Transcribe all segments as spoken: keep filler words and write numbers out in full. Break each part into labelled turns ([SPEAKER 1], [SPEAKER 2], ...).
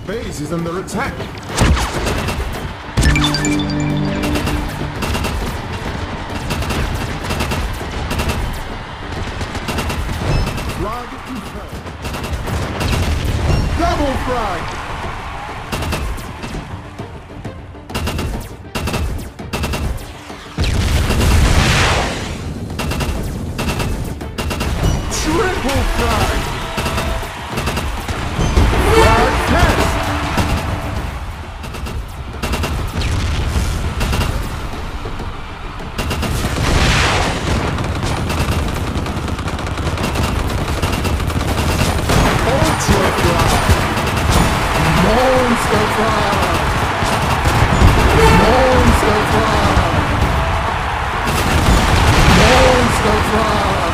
[SPEAKER 1] Base is under attack. Frag confirmed. Double frag. Triple frag. Frag test. Ultra frag. Monster frag. Monster frag. Monster frag.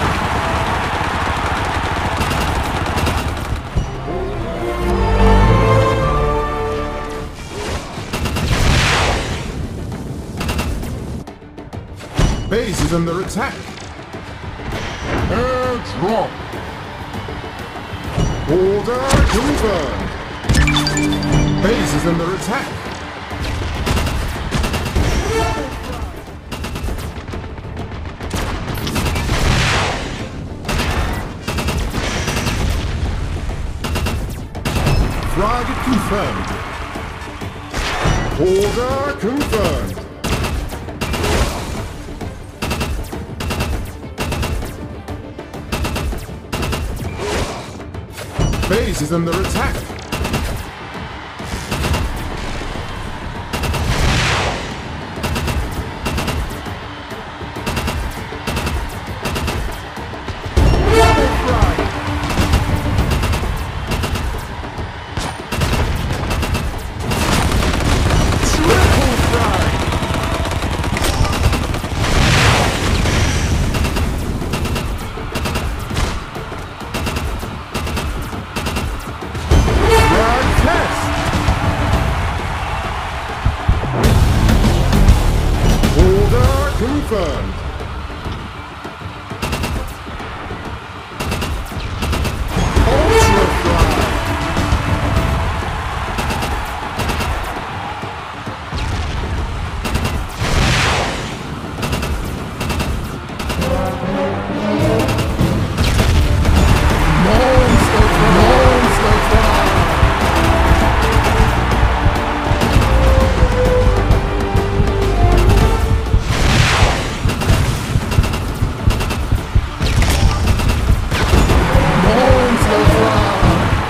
[SPEAKER 1] Base is under attack. Air drop. Order confirmed. Base is under attack. Frag confirmed. Order confirmed. Base is under attack. Double frag. Triple frag. Frag test. Order confirmed. Ultra frag. Monster frag. Monster frag. Monster frag.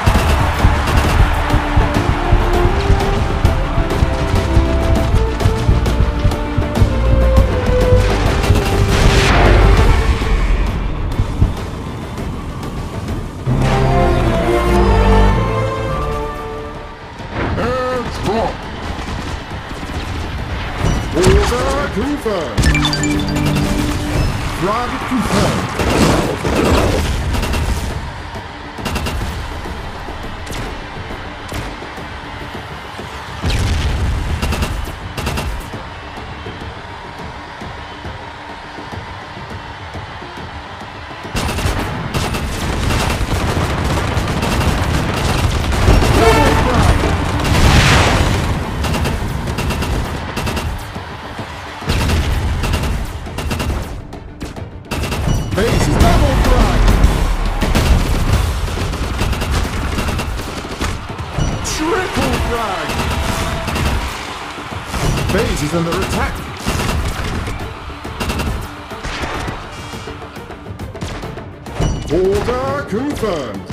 [SPEAKER 1] Air drop. Order confirmed. Frag confirmed. Double frag. Base is double frag. Triple frag. Base is under attack. Order confirmed.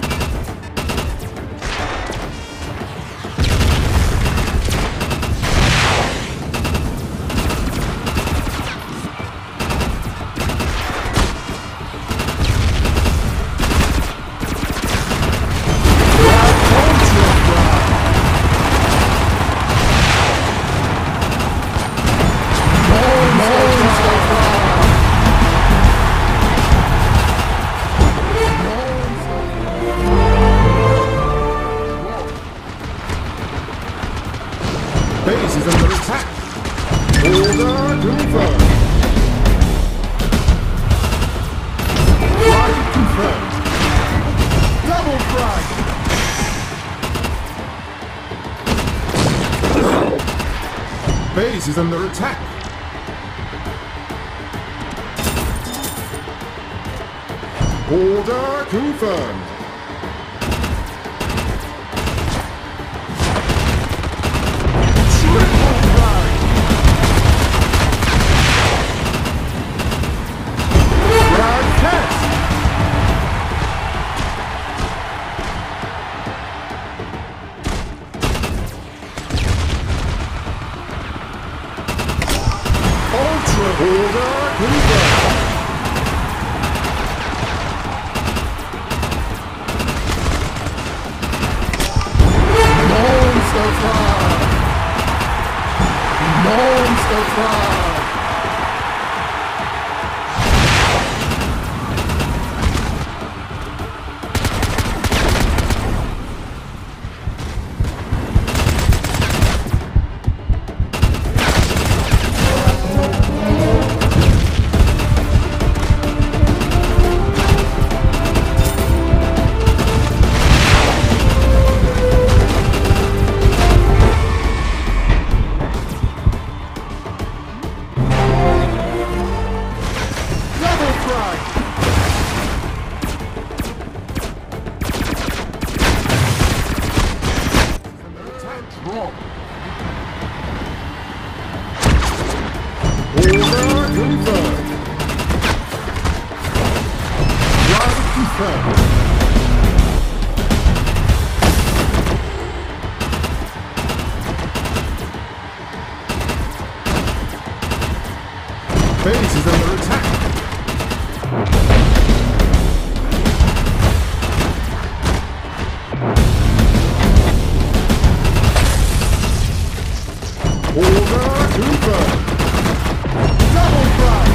[SPEAKER 1] Monster frag. Monster frag. base is under attack. Order confirmed. Triple frag. Frag test. Ultra order confirmed. Monster frag! Monster frag! Base is under attack. Order confirmed. Double frag.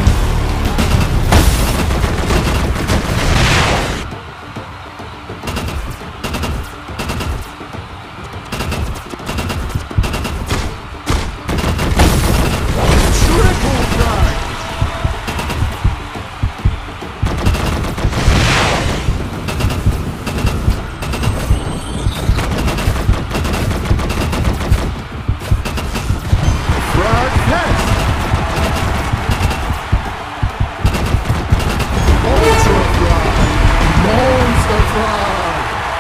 [SPEAKER 1] Triple frag. Frag test. Ultra frag. Monster frag.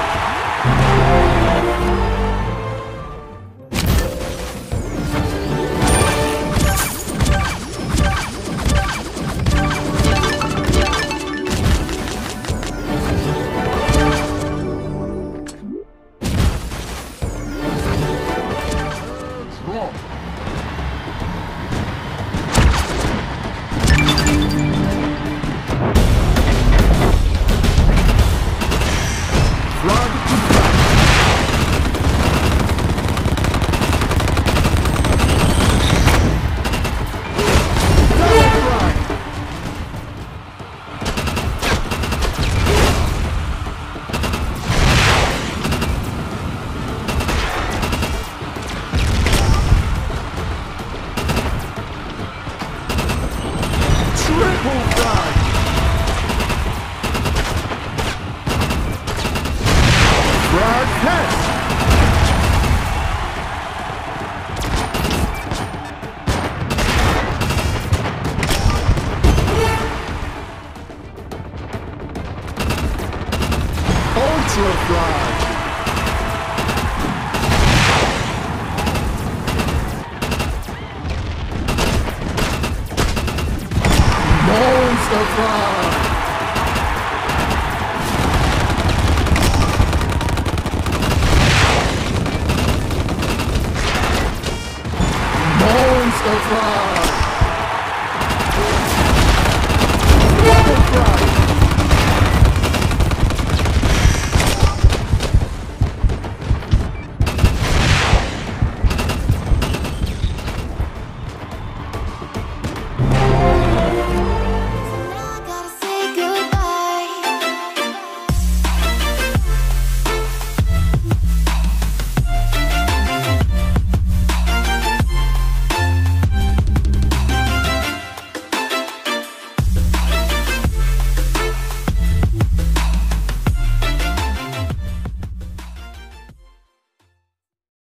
[SPEAKER 1] Drop. Frag to frag. Double frag. Triple frag. Frag test. Ultra frag. Monster frag.